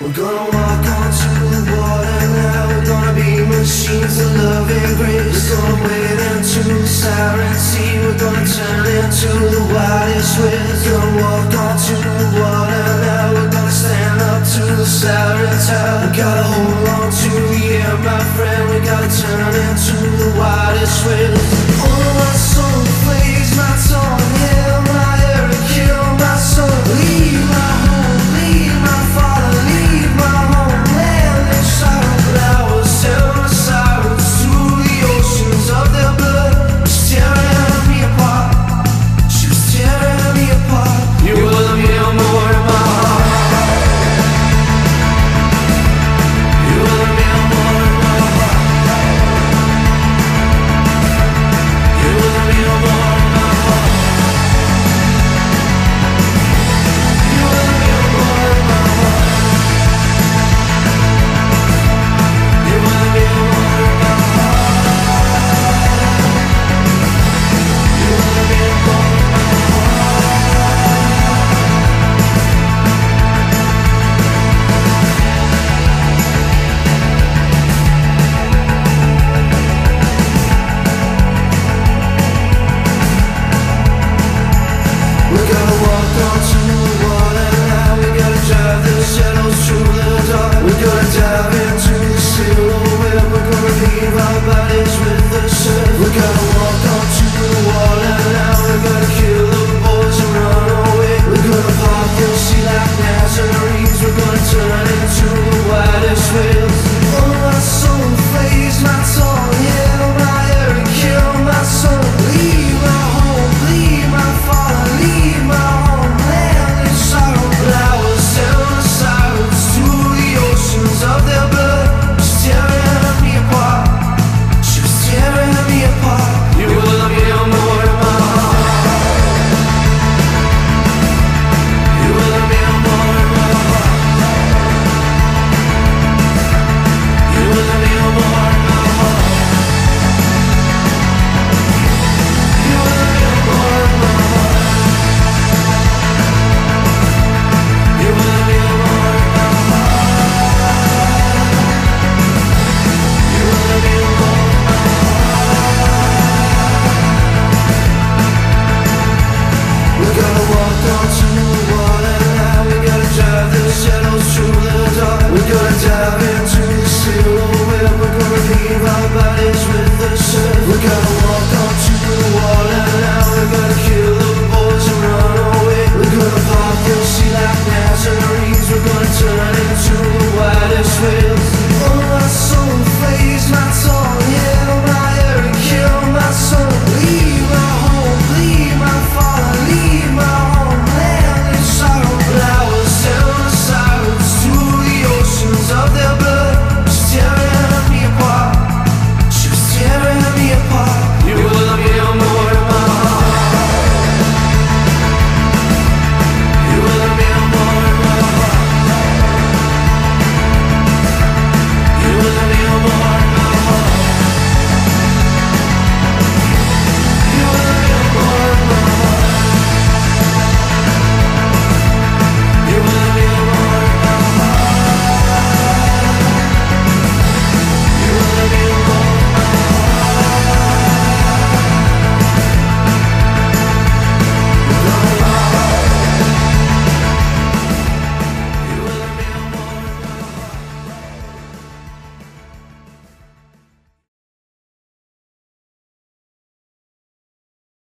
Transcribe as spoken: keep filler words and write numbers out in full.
We're gonna walk onto the water now. We're gonna be machines of love and grace. We're gonna wade into the siren sea. We're gonna turn into the whitest whitest. We're gonna walk onto the water now. We're gonna stand up to the siren tower. We gotta hold on to the air, my friend. We gotta turn it